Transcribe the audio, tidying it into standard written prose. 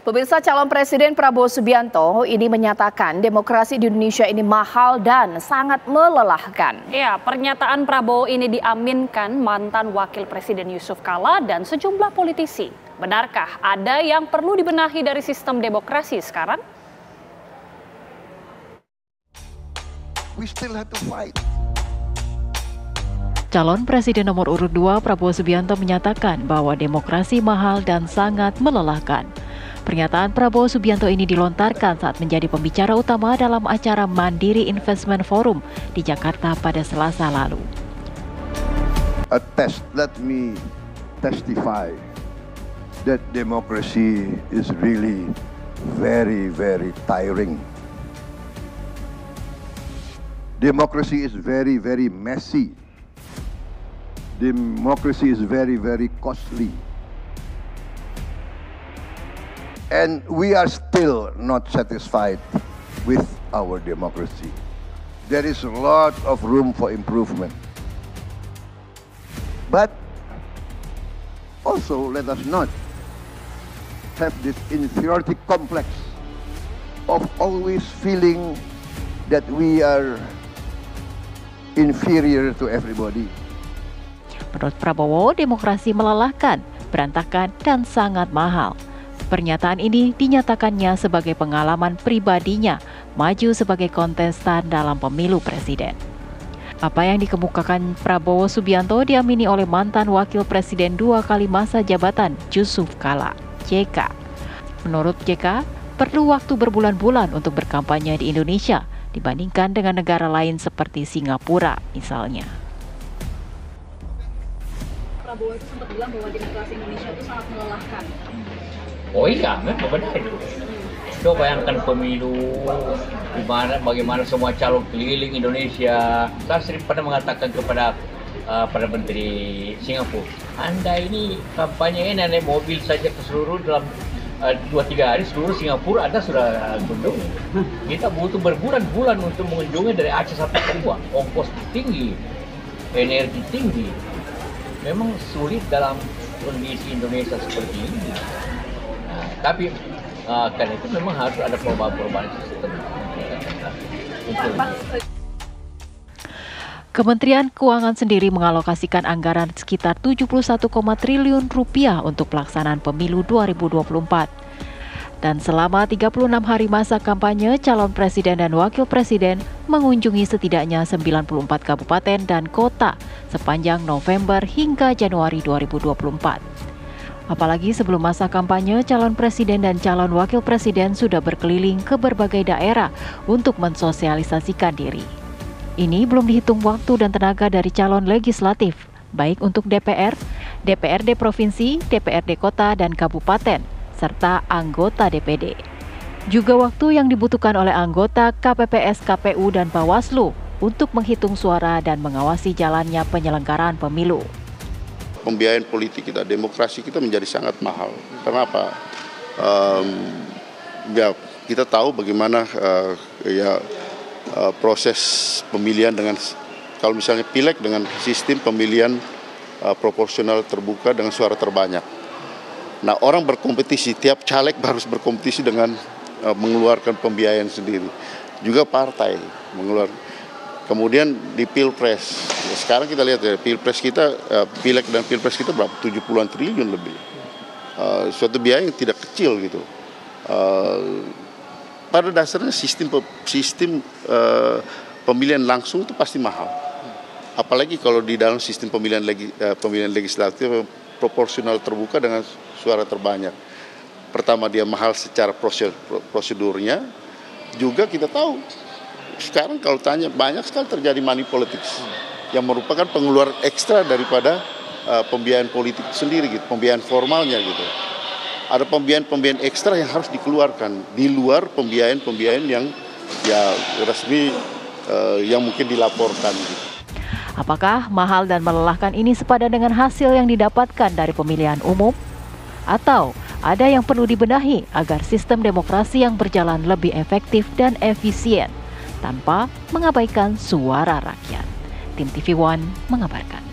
Pemirsa, calon Presiden Prabowo Subianto ini menyatakan demokrasi di Indonesia ini mahal dan sangat melelahkan. Ya, pernyataan Prabowo ini diaminkan mantan Wakil Presiden Yusuf Kala dan sejumlah politisi. Benarkah ada yang perlu dibenahi dari sistem demokrasi sekarang? We still have to fight. Calon Presiden nomor urut 2 Prabowo Subianto menyatakan bahwa demokrasi mahal dan sangat melelahkan. Pernyataan Prabowo Subianto ini dilontarkan saat menjadi pembicara utama dalam acara Mandiri Investment Forum di Jakarta pada Selasa lalu. Let me testify that democracy is really very, very tiring. Democracy is very, very messy. Democracy is very, very costly. And we are still not satisfied with our democracy. There is a lot of room for improvement. But also let us not have this inferiority complex of always feeling that we are inferior to everybody. Menurut Prabowo, demokrasi melelahkan, berantakan, dan sangat mahal. Pernyataan ini dinyatakannya sebagai pengalaman pribadinya maju sebagai kontestan dalam pemilu presiden. Apa yang dikemukakan Prabowo Subianto diamini oleh mantan Wakil Presiden 2 kali masa jabatan Yusuf Kala, JK. Menurut JK, perlu waktu berbulan-bulan untuk berkampanye di Indonesia dibandingkan dengan negara lain seperti Singapura misalnya. Prabowo itu sempat bilang bahwa demokrasi Indonesia itu sangat melelahkan. Oh iya, memang benar itu. Coba bayangkan pemilu, bagaimana semua calon keliling Indonesia. Saya sering pernah mengatakan kepada Perdana Menteri Singapura, Anda ini kampanye naik mobil saja ke seluruh dalam 2-3 hari seluruh Singapura Anda sudah kunjungi. Kita butuh berbulan-bulan untuk mengunjungi dari Aceh sampai Papua. Ongkos tinggi, energi tinggi. Memang sulit dalam kondisi Indonesia seperti ini. Tapi karena itu memang harus ada perubahan-perubahan sistem. Kementerian Keuangan sendiri mengalokasikan anggaran sekitar 71,1 triliun rupiah untuk pelaksanaan pemilu 2024. Dan selama 36 hari masa kampanye, calon presiden dan wakil presiden mengunjungi setidaknya 94 kabupaten dan kota sepanjang November hingga Januari 2024. Apalagi sebelum masa kampanye, calon presiden dan calon wakil presiden sudah berkeliling ke berbagai daerah untuk mensosialisasikan diri. Ini belum dihitung waktu dan tenaga dari calon legislatif, baik untuk DPR, DPRD provinsi, DPRD kota dan kabupaten, serta anggota DPD. Juga waktu yang dibutuhkan oleh anggota KPPS, KPU, dan Bawaslu untuk menghitung suara dan mengawasi jalannya penyelenggaraan pemilu. Pembiayaan politik kita, demokrasi kita menjadi sangat mahal. Kenapa? Ya kita tahu bagaimana proses pemilihan dengan, kalau misalnya pileg dengan sistem pemilihan proporsional terbuka dengan suara terbanyak. Nah, orang berkompetisi, tiap caleg harus berkompetisi dengan mengeluarkan pembiayaan sendiri. Juga partai mengeluarkan. Kemudian di Pilpres, ya sekarang kita lihat ya, Pilpres kita, Pileg dan Pilpres kita berapa? 70-an triliun lebih. Suatu biaya yang tidak kecil gitu. Pada dasarnya sistem pemilihan langsung itu pasti mahal. Apalagi kalau di dalam sistem pemilihan legislatif proporsional terbuka dengan suara terbanyak. Pertama dia mahal secara prosedurnya, juga kita tahu sekarang kalau tanya banyak sekali terjadi money politics yang merupakan pengeluaran ekstra daripada pembiayaan politik sendiri gitu, pembiayaan formalnya gitu. Ada pembiayaan ekstra yang harus dikeluarkan di luar pembiayaan yang resmi yang mungkin dilaporkan gitu. Apakah mahal dan melelahkan ini sepadan dengan hasil yang didapatkan dari pemilihan umum? Atau ada yang perlu dibenahi agar sistem demokrasi yang berjalan lebih efektif dan efisien tanpa mengabaikan suara rakyat? Tim TV One mengabarkan.